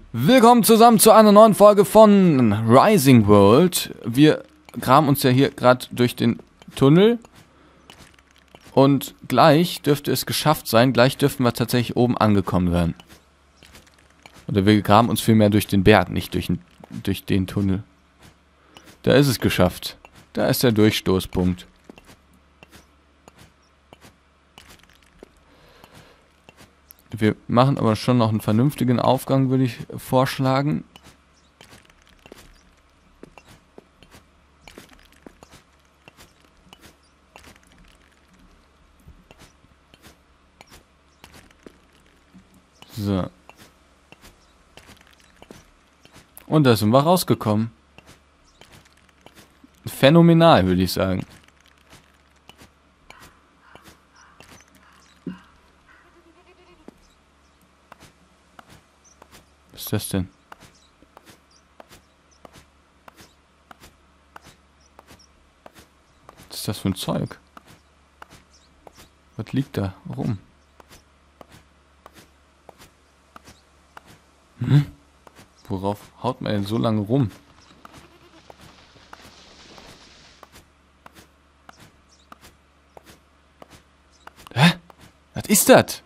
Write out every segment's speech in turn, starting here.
Willkommen zusammen zu einer neuen Folge von Rising World. Wir graben uns ja hier gerade durch den Tunnel. Und gleich dürfte es geschafft sein. Gleich dürften wir tatsächlich oben angekommen sein. Oder wir graben uns vielmehr durch den Berg, nicht durch den Tunnel. Da ist es geschafft. Da ist der Durchstoßpunkt. Wir machen aber schon noch einen vernünftigen Aufgang, würde ich vorschlagen. So. Und da sind wir rausgekommen. Phänomenal, würde ich sagen. Was ist das denn? Was ist das für ein Zeug? Was liegt da rum? Worauf haut man denn so lange rum? Hä? Was ist das?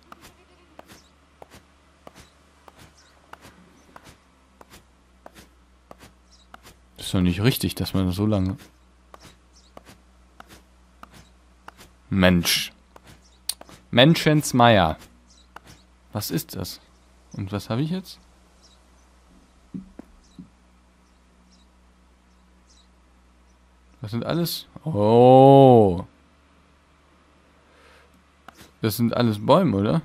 Das ist doch nicht richtig, dass man so lange... Mensch. Menschensmeier. Was ist das? Und was habe ich jetzt? Das sind alles... Oh. Das sind alles Bäume, oder?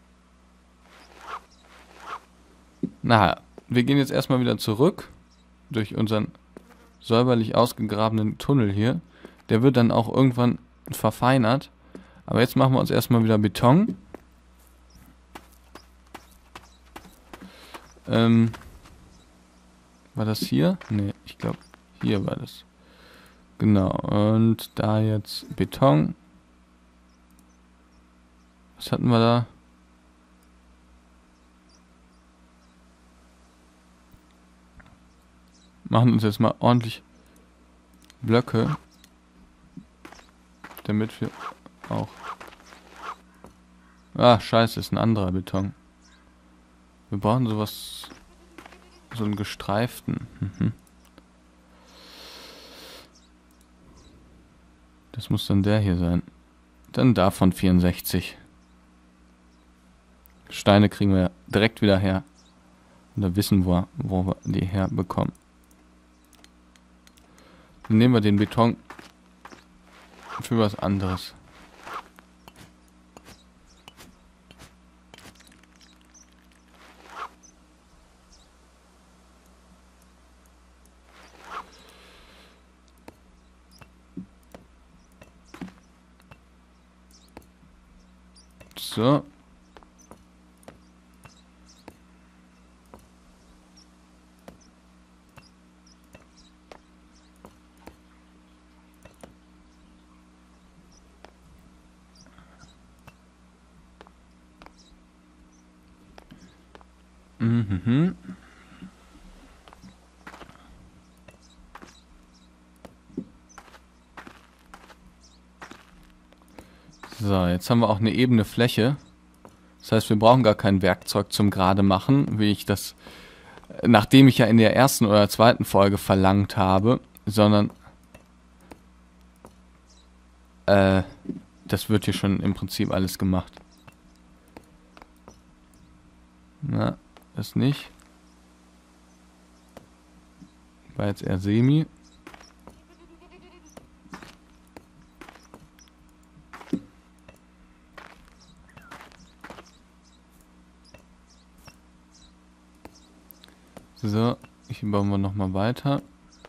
Na, wir gehen jetzt erstmal wieder zurück. Durch unseren säuberlich ausgegrabenen Tunnel hier. Der wird dann auch irgendwann verfeinert. Aber jetzt machen wir uns erstmal wieder Beton. War das hier? Ne, ich glaube, hier war das. Genau, und da jetzt Beton. Was hatten wir da? Machen uns jetzt mal ordentlich Blöcke. Damit wir auch... Ah, scheiße, ist ein anderer Beton. Wir brauchen sowas... So einen gestreiften. Das muss dann der hier sein. Dann davon 64. Steine kriegen wir direkt wieder her. Und da wissen wir, wo wir die herbekommen. Dann nehmen wir den Beton für was anderes. So. So, jetzt haben wir auch eine ebene Fläche. Das heißt, wir brauchen gar kein Werkzeug zum gerade machen, wie ich das, nachdem ich ja in der ersten oder zweiten Folge verlangt habe, sondern das wird hier schon im Prinzip alles gemacht. Na, das nicht. War jetzt eher semi. So, hier bauen wir nochmal weiter.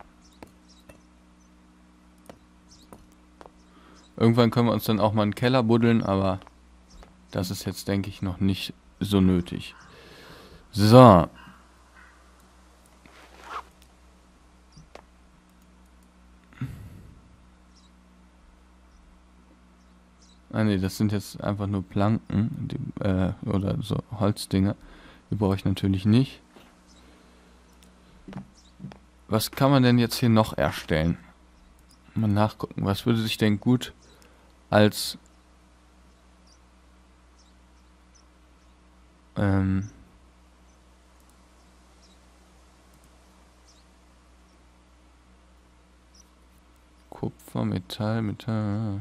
Irgendwann können wir uns dann auch mal einen Keller buddeln, aber das ist jetzt, denke ich, noch nicht so nötig. So. Ah ne, das sind jetzt einfach nur Planken, die, oder so Holzdinger. Die brauche ich natürlich nicht. Was kann man denn jetzt hier noch erstellen? Mal nachgucken, was würde sich denn gut als Kupfer, Metall.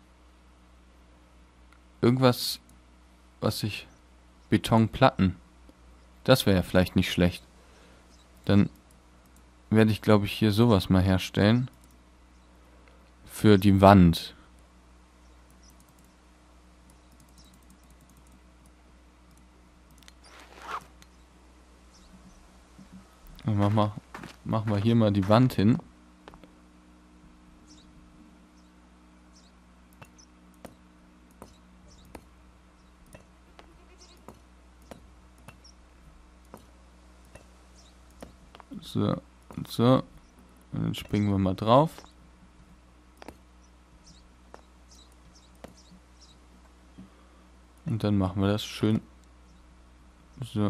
Irgendwas, was ich... Betonplatten. Das wäre ja vielleicht nicht schlecht. Dann werde ich, glaube ich, hier sowas mal herstellen. Für die Wand. Dann machen wir hier mal die Wand hin. So, und so. Und dann springen wir mal drauf. Und dann machen wir das schön. So.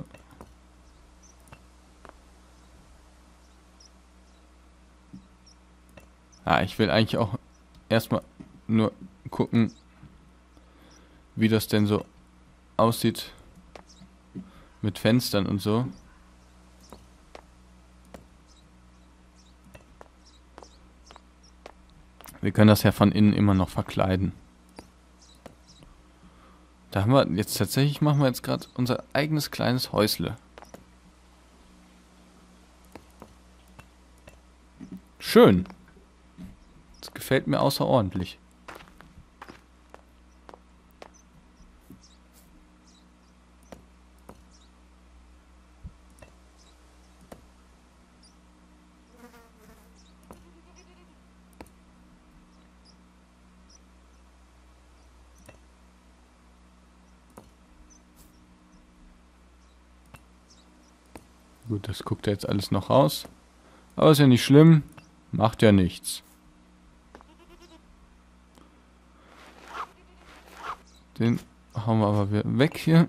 Ah, ich will eigentlich auch erstmal nur gucken, wie das denn so aussieht mit Fenstern und so. Wir können das ja von innen immer noch verkleiden. Da haben wir jetzt tatsächlich, machen wir jetzt gerade unser eigenes kleines Häusle. Schön. Das gefällt mir außerordentlich. Gut, das guckt ja jetzt alles noch raus. Aber ist ja nicht schlimm. Macht ja nichts. Den hauen wir aber wieder weg hier.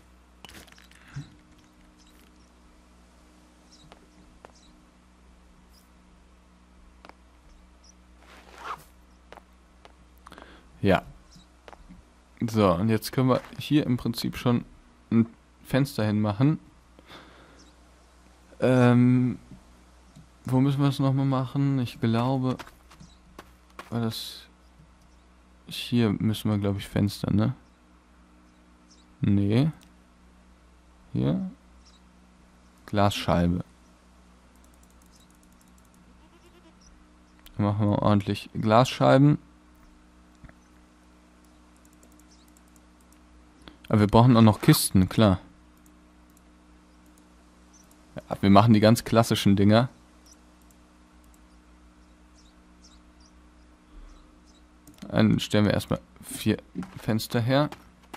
Ja. So, und jetzt können wir hier im Prinzip schon ein Fenster hinmachen. Wo müssen wir es nochmal machen? Ich glaube, war das... Hier müssen wir, glaube ich, Fenster, ne? Nee. Hier. Glasscheibe. Dann machen wir ordentlich Glasscheiben. Aber wir brauchen auch noch Kisten, klar. Ja, wir machen die ganz klassischen Dinger. Dann stellen wir erstmal 4 Fenster her.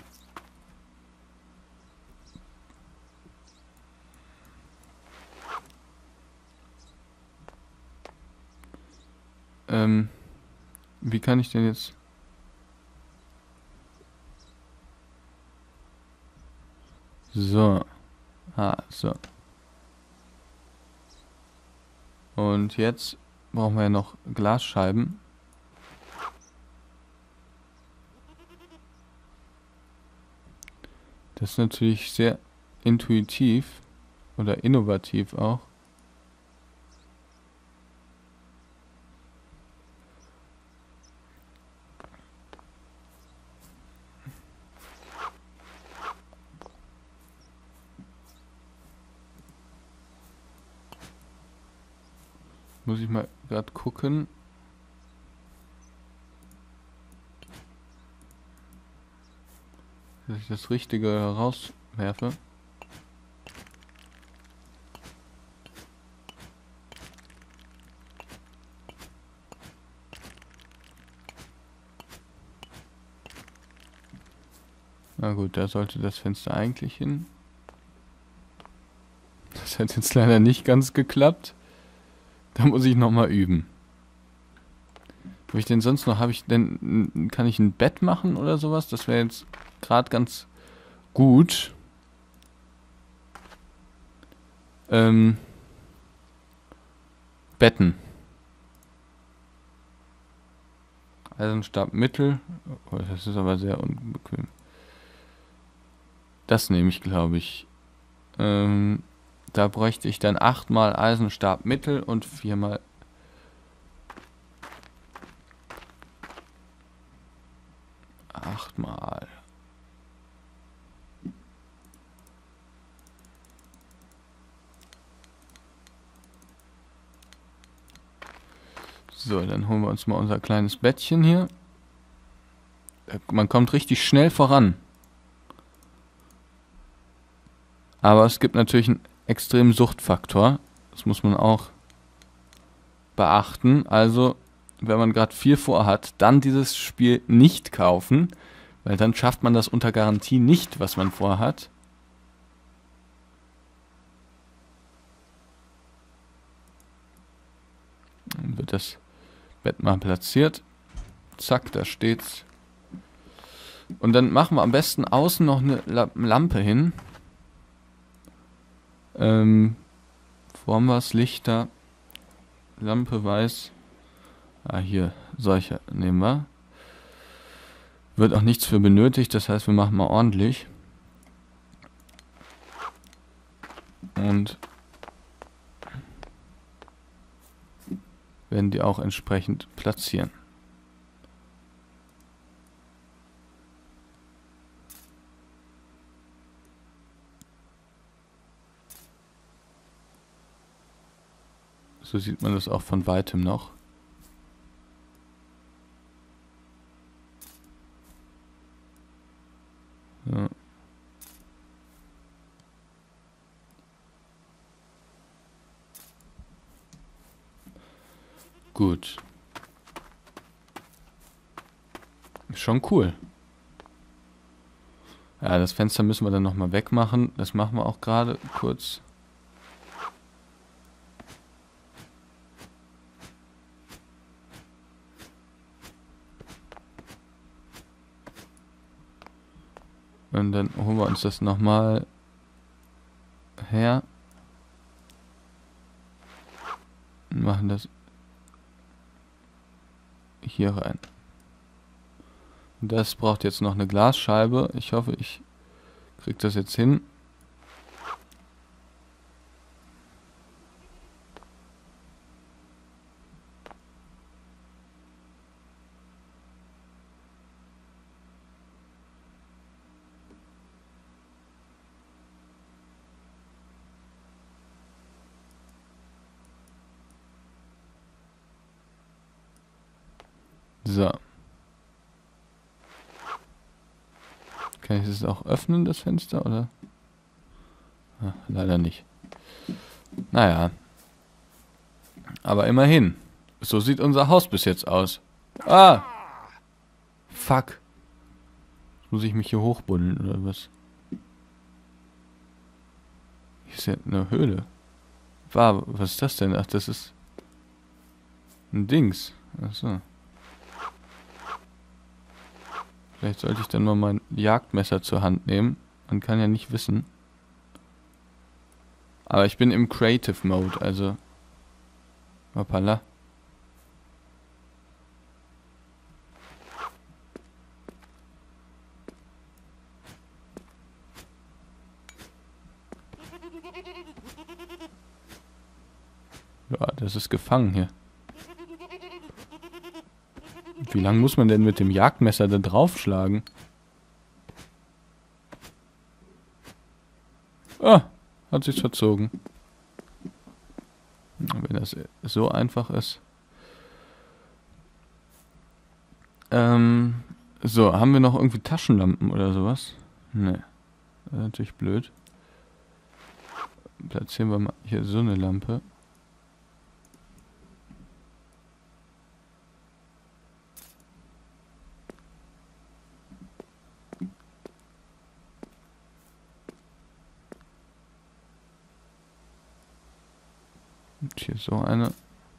Wie kann ich denn jetzt... So. So. Und jetzt brauchen wir ja noch Glasscheiben. Das ist natürlich sehr intuitiv oder innovativ auch. Muss ich mal gerade gucken. Dass ich das Richtige rauswerfe. Na gut, da sollte das Fenster eigentlich hin. Das hat jetzt leider nicht ganz geklappt. Da muss ich nochmal üben. Wo ich denn sonst noch, kann ich ein Bett machen oder sowas? Das wäre jetzt gerade ganz gut. Betten. Eisenstab Mittel. Oh, das ist aber sehr unbequem. Das nehme ich, glaube ich. Da bräuchte ich dann 8 mal Eisenstab Mittel und 4 mal... Achtmal. So, dann holen wir uns mal unser kleines Bettchen hier. Man kommt richtig schnell voran. Aber es gibt natürlich einen extremen Suchtfaktor. Das muss man auch beachten. Also, wenn man gerade viel vorhat, dann dieses Spiel nicht kaufen, weil dann schafft man das unter Garantie nicht, was man vorhat. Dann wird das Bett mal platziert. Zack, da steht's. Und dann machen wir am besten außen noch eine Lampe hin. Wo haben wir das Licht da? Lampe weiß. Ah, hier, solche nehmen wir. Wird auch nichts für benötigt, das heißt, wir machen mal ordentlich. Und werden die auch entsprechend platzieren. So sieht man das auch von weitem noch. Ja. Gut. Ist schon cool. Ja, das Fenster müssen wir dann nochmal wegmachen. Das machen wir auch gerade kurz. Und dann holen wir uns das nochmal her. Und machen das hier rein. Das braucht jetzt noch eine Glasscheibe. Ich hoffe, ich kriege das jetzt hin. So. Kann ich das auch öffnen, das Fenster, oder? Ah, leider nicht. Naja. Aber immerhin. So sieht unser Haus bis jetzt aus. Ah! Fuck. Jetzt muss ich mich hier hochbuddeln, oder was? Hier ist ja eine Höhle. Was ist das denn? Ach, das ist ein Dings. Achso. Vielleicht sollte ich dann mal mein Jagdmesser zur Hand nehmen. Man kann ja nicht wissen. Aber ich bin im Creative Mode, also... Hoppala. Ja, das ist gefangen hier. Wie lange muss man denn mit dem Jagdmesser da draufschlagen? Ah, hat sich verzogen. Wenn das so einfach ist. So, haben wir noch irgendwie Taschenlampen oder sowas? Ne. Das ist natürlich blöd. Platzieren wir mal hier so eine Lampe. Und hier so eine.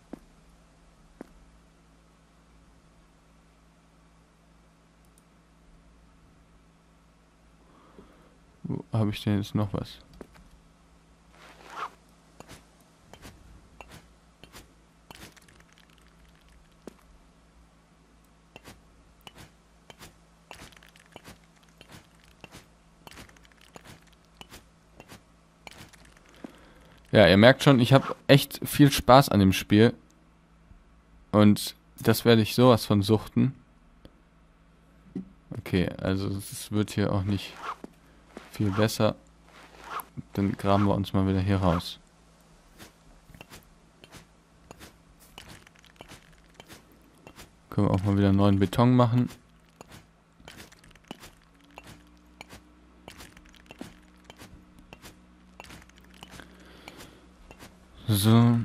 Wo habe ich denn jetzt noch was? Ja, ihr merkt schon, ich habe echt viel Spaß an dem Spiel. Und das werde ich sowas von suchten. Okay, also es wird hier auch nicht viel besser. Dann graben wir uns mal wieder hier raus. Können wir auch mal wieder neuen Beton machen. So.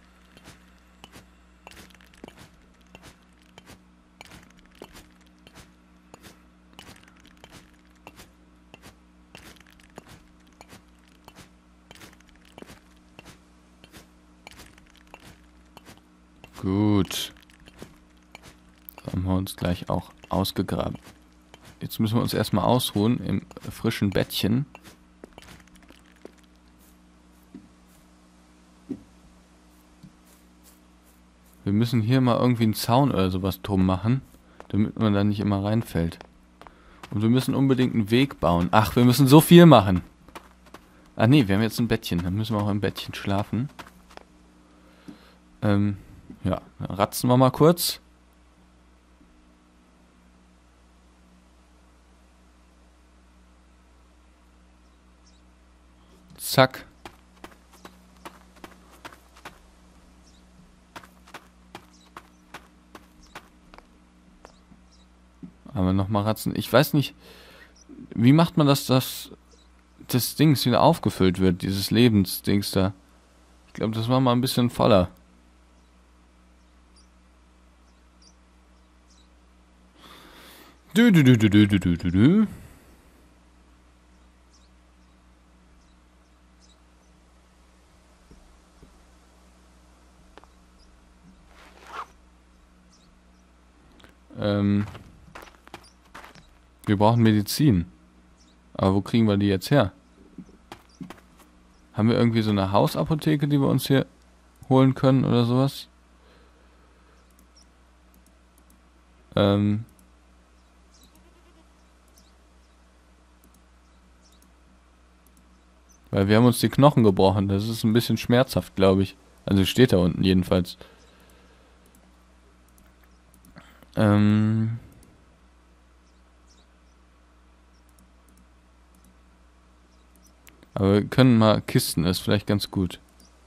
Gut. Haben wir uns gleich auch ausgegraben. Jetzt müssen wir uns erstmal ausruhen im frischen Bettchen. Wir müssen hier mal irgendwie einen Zaun oder sowas drum machen, damit man da nicht immer reinfällt. Und wir müssen unbedingt einen Weg bauen. Ach, wir müssen so viel machen. Ah nee, wir haben jetzt ein Bettchen. Dann müssen wir auch im Bettchen schlafen. Ja, dann ratzen wir mal kurz. Zack. Aber nochmal ratzen. Ich weiß nicht, wie macht man das Dings wieder aufgefüllt wird, dieses Lebensdings da. Ich glaube, das war mal ein bisschen voller. Du. Wir brauchen Medizin. Aber wo kriegen wir die jetzt her? Haben wir irgendwie so eine Hausapotheke, die wir uns hier holen können oder sowas? Weil wir haben uns die Knochen gebrochen. Das ist ein bisschen schmerzhaft, glaube ich. Also steht da unten jedenfalls. Aber wir können mal Kisten, ist vielleicht ganz gut.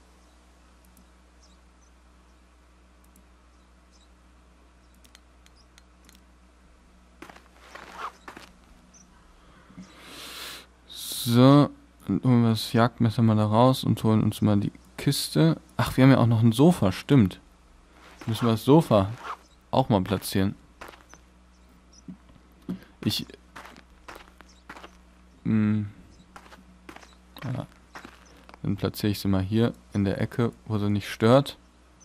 So, dann holen wir das Jagdmesser mal da raus und holen uns mal die Kiste. Ach, wir haben ja auch noch ein Sofa, stimmt. Müssen wir das Sofa auch mal platzieren. Ja. Dann platziere ich sie mal hier in der Ecke, wo sie nicht stört.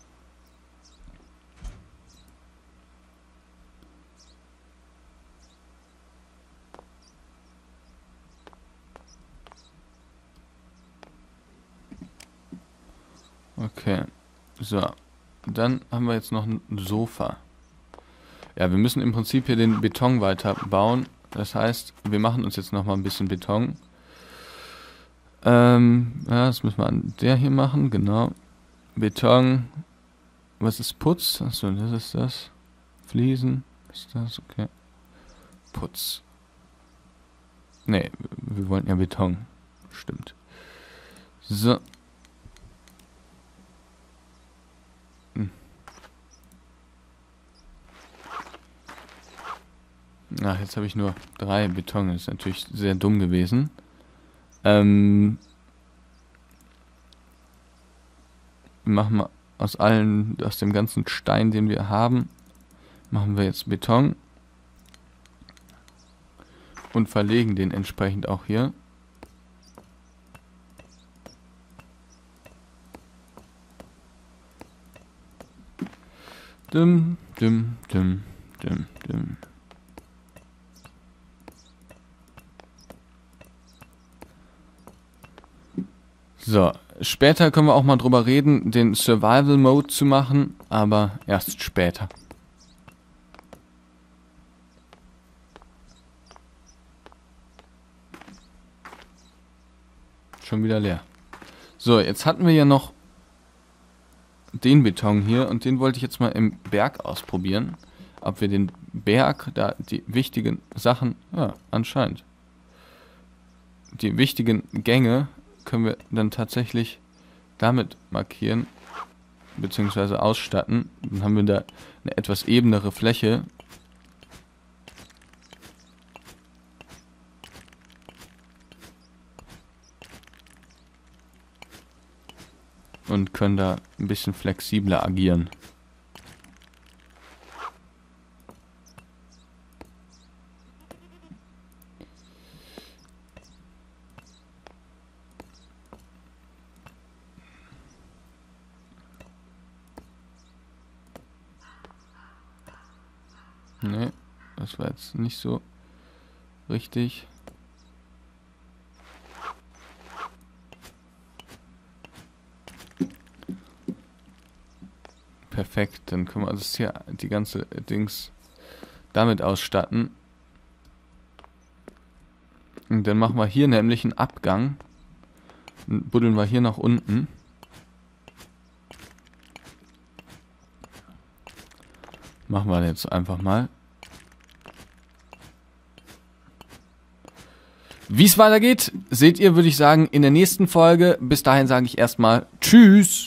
Okay, so. Dann haben wir jetzt noch ein Sofa. Ja, wir müssen im Prinzip hier den Beton weiter bauen. Das heißt, wir machen uns jetzt noch mal ein bisschen Beton. Ja, das müssen wir an der hier machen, genau. Beton. Was ist Putz? Achso, das ist das. Fliesen. Ist das? Okay. Putz. Nee, wir wollten ja Beton. Stimmt. So. Ach, jetzt habe ich nur 3 Beton. Das ist natürlich sehr dumm gewesen. Wir machen wir aus dem ganzen Stein, den wir haben, machen wir jetzt Beton. Und verlegen den entsprechend auch hier. Dum. So, später können wir auch mal drüber reden, den Survival Mode zu machen, aber erst später. Schon wieder leer. So, jetzt hatten wir ja noch den Beton hier und den wollte ich jetzt mal im Berg ausprobieren. Ob wir den Berg, da die wichtigen Sachen, ja, anscheinend. Die wichtigen Gänge können wir dann tatsächlich damit markieren, beziehungsweise ausstatten. Dann haben wir da eine etwas ebenere Fläche. Und können da ein bisschen flexibler agieren. Ne, das war jetzt nicht so richtig. Perfekt, dann können wir das hier, die ganze Dings damit ausstatten. Und dann machen wir hier nämlich einen Abgang. Dann buddeln wir hier nach unten. Machen wir jetzt einfach mal. Wie es weitergeht, seht ihr, würde ich sagen, in der nächsten Folge. Bis dahin sage ich erstmal Tschüss.